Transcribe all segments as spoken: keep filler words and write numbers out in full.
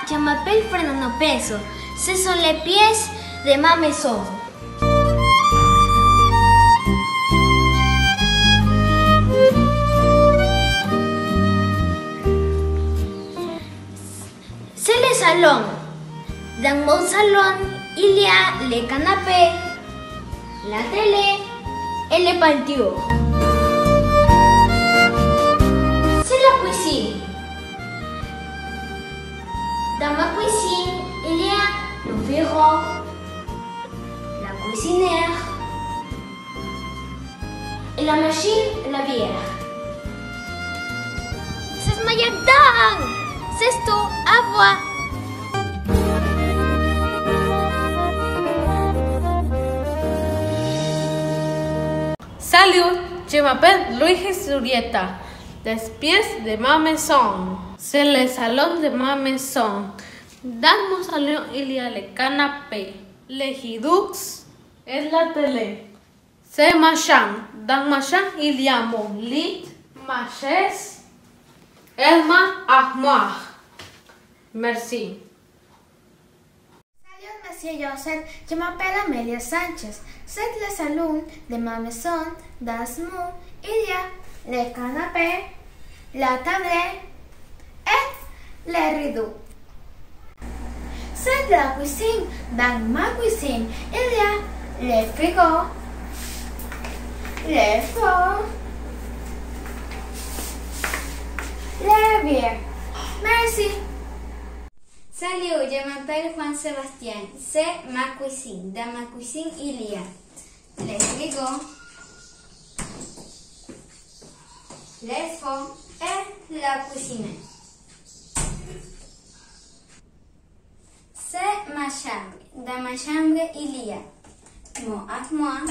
je m'appelle Fernando Peso. Ce sont les pièces de ma maison. C'est le salon. Dans mon salon, il y a le canapé, la télé et le patio. C'est la cuisine. Dans ma cuisine, il y a le bureau, la cuisinière et la machine à bière. C'est ma jardin. C'est tout. Au revoir. Salut, je m'appelle Luis Surieta. Les pièces de ma maison. C'est le salon de ma maison. Dans mon salon, il y a le canapé, les hidux et la télé. C'est ma chambre. Dans ma chambre, il y a mon lit, ma chaise et ma armoire. Merci. Salut, Monsieur Joseph. Je m'appelle Amelia Sanchez. C'est le salon de ma maison. Dans mon, il y a le canapé, la table et les rideaux. C'est la cuisine. Dans ma cuisine, il y a le frigo, le four, la bière. Merci. Salut, je m'appelle Juan Sebastián. C'est ma cuisine. Dans ma cuisine, il y a le frigo, les fours et la cuisine. C'est ma chambre. Dans ma chambre, il y a mon armoire,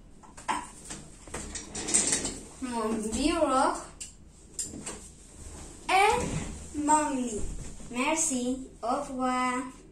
mon bureau et mon lit. Merci. Au revoir.